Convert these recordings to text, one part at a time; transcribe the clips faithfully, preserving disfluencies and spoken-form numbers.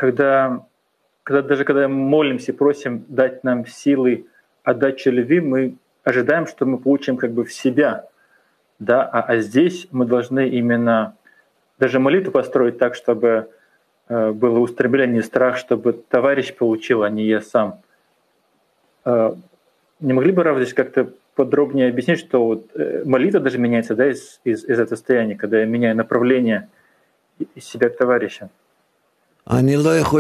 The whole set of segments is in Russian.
когда, когда даже когда мы молимся, просим дать нам силы отдачи любви, мы ожидаем, что мы получим как бы в себя, да, а, а здесь мы должны именно даже молитву построить так, чтобы э, было устремление, страх, чтобы товарищ получил, а не я сам. Э, не могли бы, Рав, здесь как-то подробнее объяснить, что вот э, молитва даже меняется, да, из, из, из этого состояния, когда я меняю направление из себя к товарищу? Я не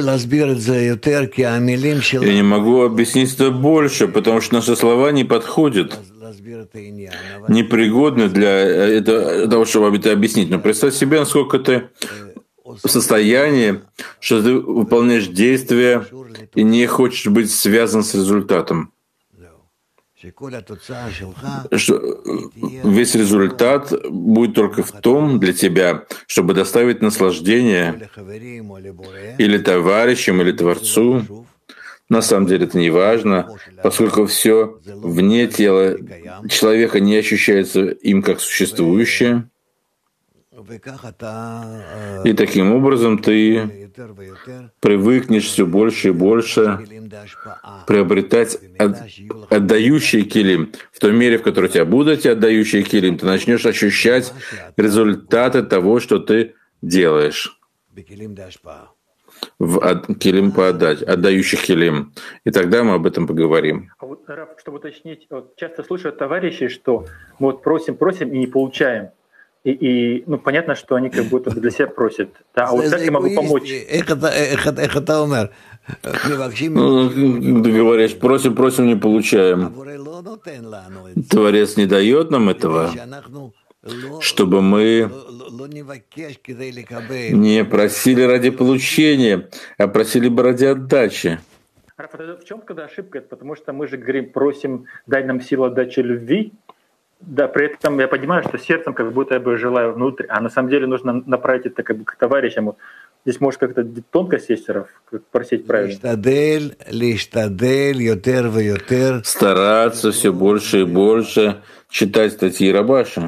могу объяснить это больше, потому что наши слова не подходят, непригодны для этого, того, чтобы это объяснить. Но представь себе, насколько ты в состоянии, что ты выполняешь действия и не хочешь быть связан с результатом. Что весь результат будет только в том для тебя, чтобы доставить наслаждение или товарищам, или Творцу. На самом деле это не важно, поскольку все вне тела человека не ощущается им как существующее. И таким образом ты привыкнешь все больше и больше приобретать отдающие килим. В той мере, в которой у тебя будут эти отдающие килим, ты начнешь ощущать результаты того, что ты делаешь. В килим поотдать, отдающих килим. И тогда мы об этом поговорим. А вот, Раф, чтобы уточнить, вот часто слышу от товарищей, что мы вот просим, просим и не получаем. И, и ну, понятно, что они как будто для себя просят. Да, а вот как я могу помочь? Ну, ты говоришь, просим, просим, не получаем. Творец не дает нам этого, чтобы мы не просили ради получения, а просили бы ради отдачи. Раф, в чем когда ошибка? Потому что мы же говорим, просим, дай нам силу отдачи любви. Да, при этом я понимаю, что сердцем как будто я бы желаю внутрь, а на самом деле нужно направить это как бы к товарищам. Здесь может как-то тонкость есть, Раф, как просить правильно. Стараться все больше и больше читать статьи Рабаша.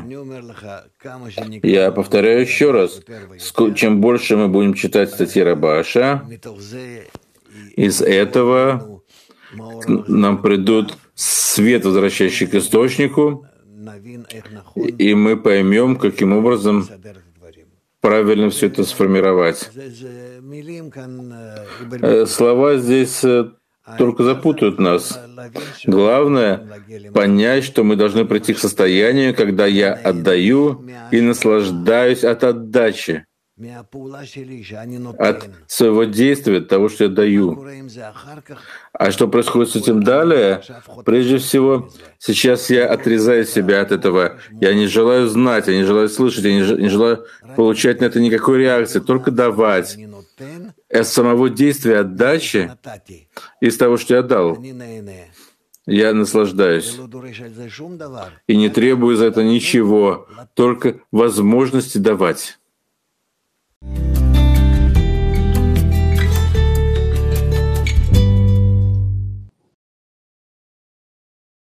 Я повторяю еще раз, чем больше мы будем читать статьи Рабаша, из этого нам придут свет, возвращающий к источнику, и мы поймем, каким образом правильно все это сформировать. Слова здесь только запутают нас. Главное — понять, что мы должны прийти к состоянию, когда я отдаю и наслаждаюсь от отдачи, от своего действия, от того, что я даю. А что происходит с этим далее? Прежде всего, сейчас я отрезаю себя от этого. Я не желаю знать, я не желаю слышать, я не желаю получать на это никакой реакции, только давать. От самого действия отдачи, из того, что я дал, я наслаждаюсь. И не требую за это ничего, только возможности давать.